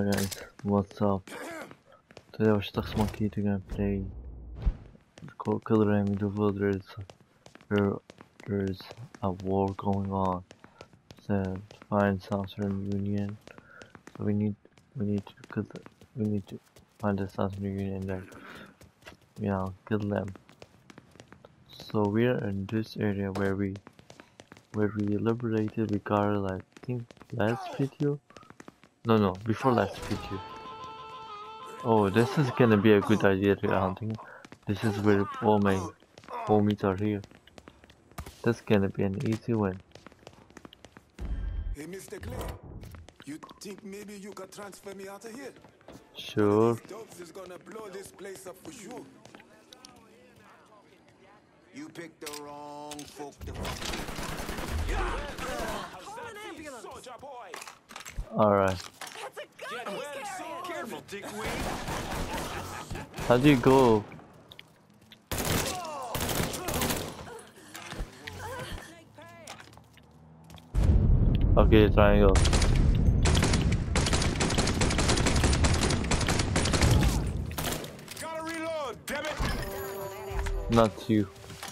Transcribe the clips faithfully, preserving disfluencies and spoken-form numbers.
Alright guys, what's up? Today we're stuck monkey to gonna play Killer Enemy Duvel. There's there, there's a war going on. So to find Southern Union. So we need we need to cause we need to find the Southern Union and then you know kill them. So we're in this area where we where we liberated we got like I think last video. No no before last video. Oh, this is gonna be a good idea to hunting. This is where all my homies are here. That's gonna be an easy win. Hey, Mister Clay, you think maybe you could transfer me out of here? Sure. These dogs is gonna blow this place up for sure. You picked the wrong folk to Alright. Careful, dickweed. How do you go? Okay, triangle. Gotta reload, damn it. Not you.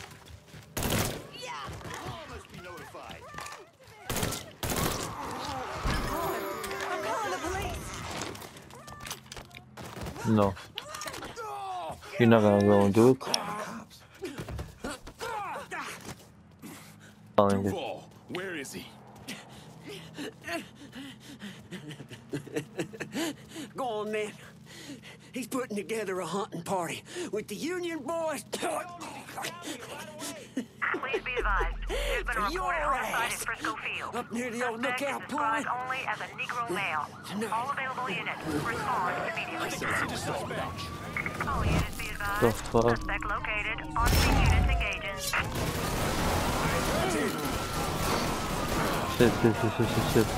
No. You're not gonna go and do it. Duval, where is he? Go on, man. He's putting together a hunting party with the Union boys. Please be advised, there's been a reported homicide at Frisco Field. Up near the old Suspect lookout is described point. only as a Negro male. All available units, respond immediately. All units be advised. The fuck? Suspect located. On-scene units engaging. Shit, shit, shit, shit, shit, shit.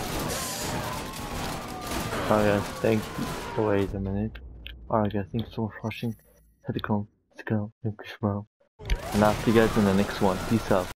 Alright guys, thank you. Oh, wait a minute. Alright guys, thanks so much for watching. Had to come, let's go, thank you, bro. And I'll see you guys in the next one. Peace out.